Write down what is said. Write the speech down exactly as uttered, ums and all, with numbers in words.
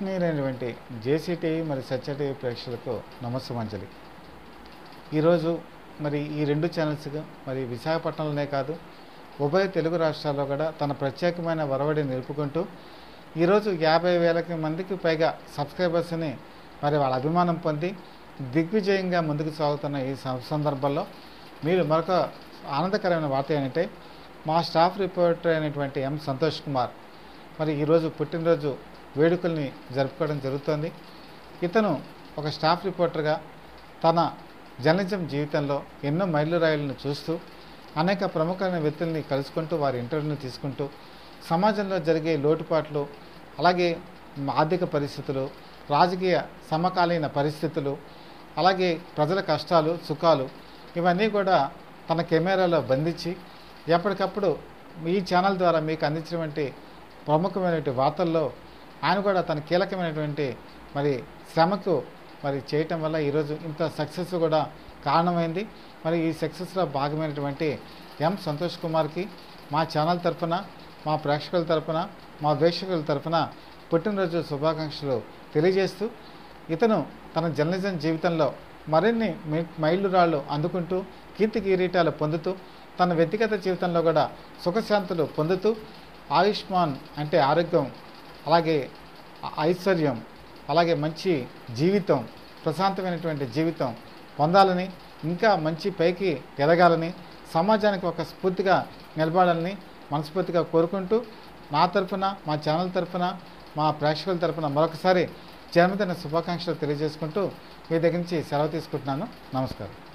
ఆత్మీయులైనటువంటి జేసీ TV మరి సత్య TV ప్రేక్షకులకు నమస్సమాంజలి. ఈరోజు మరి ఈ రెండు ఛానల్స్గా మరి విశాఖపట్నంలోనే కాదు ఉభయ తెలుగు రాష్ట్రాల్లో కూడా తన ప్రత్యేకమైన వరవడిని నిలుపుకుంటూ ఈరోజు యాభై వేలకి మందికి పైగా సబ్స్క్రైబర్స్ని మరి వాళ్ళ అభిమానం పొంది దిగ్విజయంగా ముందుకు సాగుతున్న ఈ సందర్భంలో మీరు మరొక ఆనందకరమైన వార్త ఏంటంటే మా స్టాఫ్ రిపోర్టర్ అయినటువంటి ఎం సంతోష్ కుమార్ మరి ఈరోజు పుట్టినరోజు వేడుకల్ని జరుపుకోవడం జరుగుతుంది. ఇతను ఒక స్టాఫ్ రిపోర్టర్గా తన జర్నలిజం జీవితంలో ఎన్నో మైలురాయిలను చూస్తూ అనేక ప్రముఖమైన వ్యక్తుల్ని కలుసుకుంటూ వారి ఇంటర్వ్యూని తీసుకుంటూ సమాజంలో జరిగే లోటుపాట్లు, అలాగే ఆర్థిక పరిస్థితులు, రాజకీయ సమకాలీన పరిస్థితులు, అలాగే ప్రజల కష్టాలు సుఖాలు ఇవన్నీ కూడా తన కెమెరాలో బంధించి ఎప్పటికప్పుడు ఈ ఛానల్ ద్వారా మీకు అందించినటువంటి ప్రముఖమైనటువంటి వార్తల్లో ఆయన కూడా తన కీలకమైనటువంటి మరి శ్రమకు మరి చేయటం వల్ల ఈరోజు ఇంత సక్సెస్ కూడా కారణమైంది. మరి ఈ సక్సెస్లో భాగమైనటువంటి ఎం సంతోష్ కుమార్కి మా ఛానల్ తరఫున, మా ప్రేక్షకుల తరఫున, మా వీక్షకుల తరఫున పుట్టినరోజు శుభాకాంక్షలు తెలియజేస్తూ ఇతను తన జర్నలిజం జీవితంలో మరిన్ని మైలురాళ్ళు అందుకుంటూ కీర్తి కిరీటాలు పొందుతూ తన వ్యక్తిగత జీవితంలో కూడా సుఖశాంతులు పొందుతూ ఆయుష్మాన్ అంటే ఆరోగ్యం, అలాగే ఐశ్వర్యం, అలాగే మంచి జీవితం, ప్రశాంతమైనటువంటి జీవితం పొందాలని, ఇంకా మంచి పైకి ఎదగాలని, సమాజానికి ఒక స్ఫూర్తిగా నిలబడాలని మనస్ఫూర్తిగా కోరుకుంటూ నా తరఫున, మా ఛానల్ తరఫున, మా ప్రేక్షకుల తరఫున మరొకసారి జన్మదిన శుభాకాంక్షలు తెలియజేసుకుంటూ మీ దగ్గర నుంచి సెలవు తీసుకుంటున్నాను. నమస్కారం.